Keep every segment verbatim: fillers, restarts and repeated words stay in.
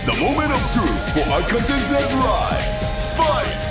The moment of truth for our contestants arrived. Fight!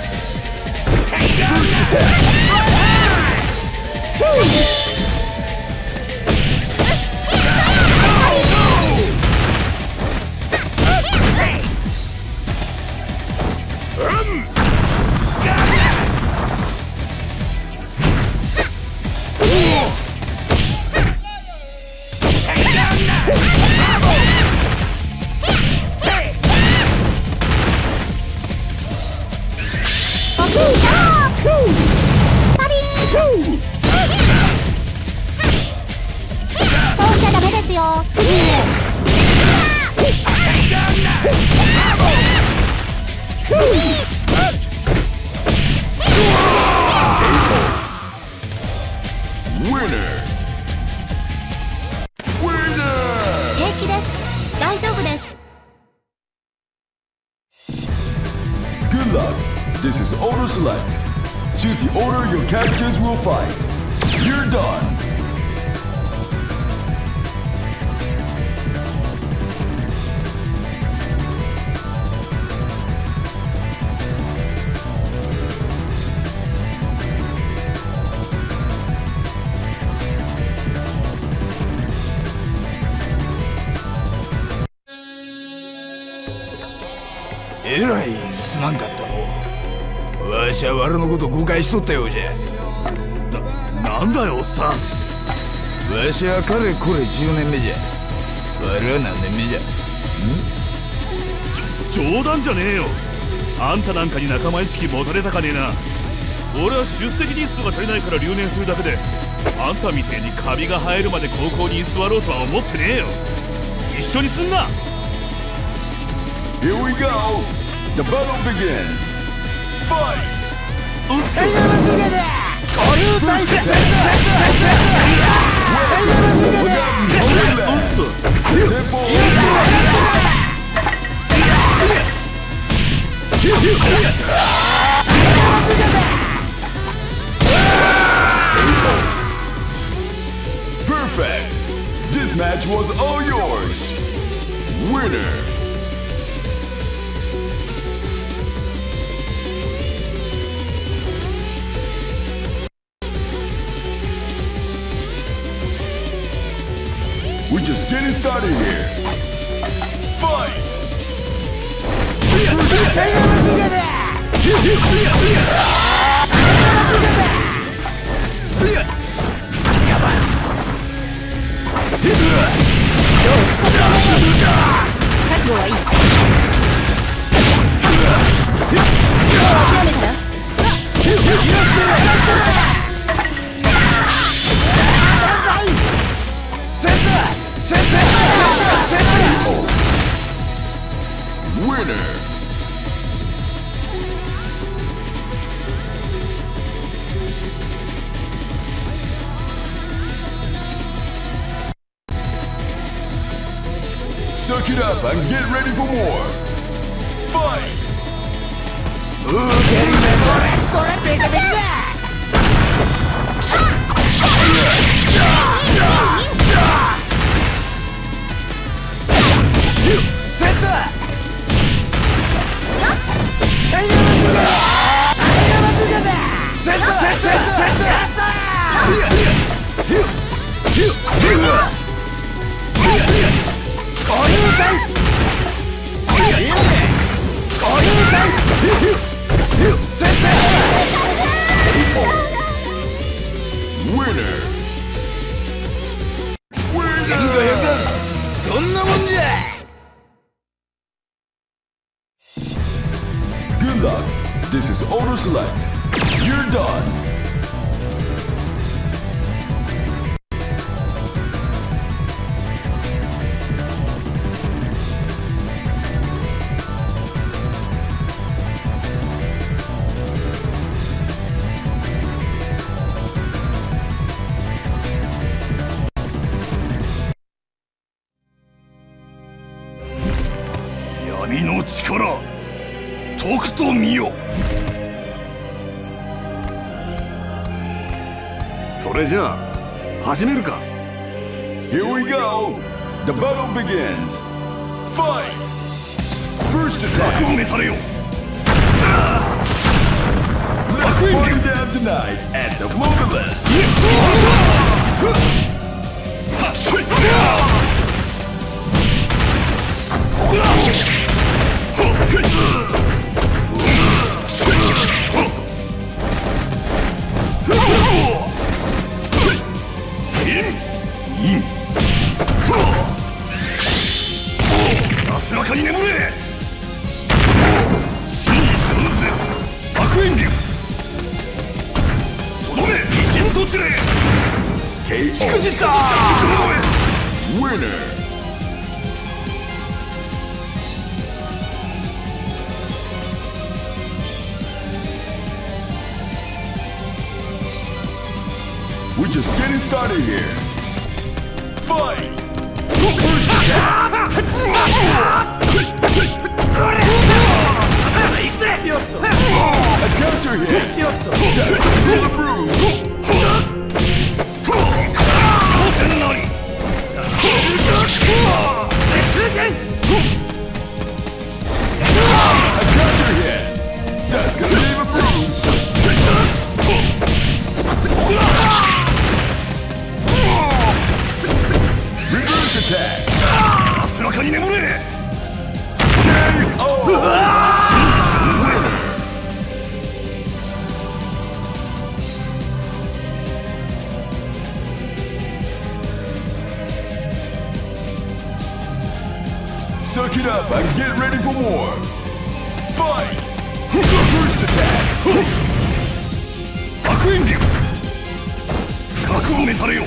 Good luck. This is Order Select. Choose the order your characters will fight. You're done. えらいすまんかったの。わしはわらのこと誤解しとったようじゃ。な、なんだよおっさん。わしはかれこれじゅうねんめじゃ。わらは何年目じゃ。 ん？冗談じゃねえよ。あんたなんかに仲間意識持たれたかねえな。俺は出席日数が足りないから留年するだけで、あんたみてえにカビが生えるまで高校に居座ろうとは思ってねえよ。一緒にすんな。 Here we go! The battle begins! Fight! Perfect! This match was all yours! Winner! We're just getting started here. Fight! Winner! Suck it up and get ready for more! Fight! Winner! Good luck. This is Auto Select. You're done. Yami no chikara, tokuto miyo. それじゃあ始めるか。 Here we go. The battle begins. Fight! First attack. 覚悟めされよ。 Let's party down tonight at the Flawless. In. 安らかに眠れ。真に知らぬぜ。白煙竜。とどめ、維新とちれ。 K しくじった。 Winner. We're just getting started here. Fight! First attack! A counter hit! That's gonna be the bruise! A counter hit! That's gonna leave a bruise! Reverse attack! 安らかに眠れ。 K O! Suck it up and get ready for more! Fight! First attack! 白煙竜。覚悟めされよ。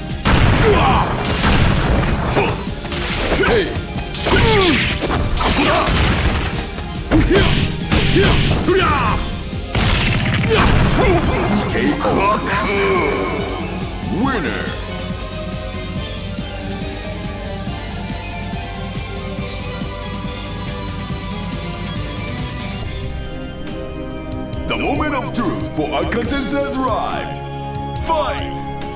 Hey! ここだ。てやてやそりゃ。 Winner! The moment of truth for our contestant has arrived! Fight!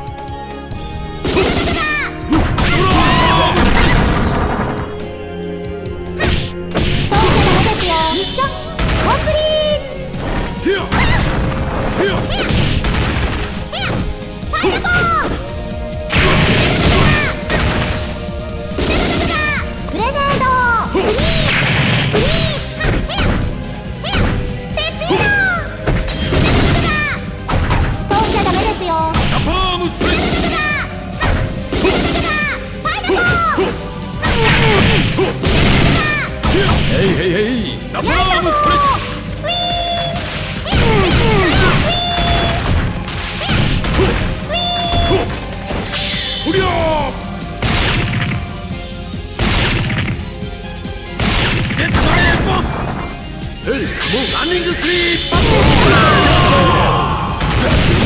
ミッションコンプリート。 てやてや。 ファイトボール。グレネード。フィニッシュ。フィニッシュ。ペピーノ。飛んじゃダメですよ。 ジャパームスプレッファイトボール。 ヘイヘイヘイ。ジャパームスプレッおりゃー。レッツゴーボス。ヘイもうランニングスリーパッド。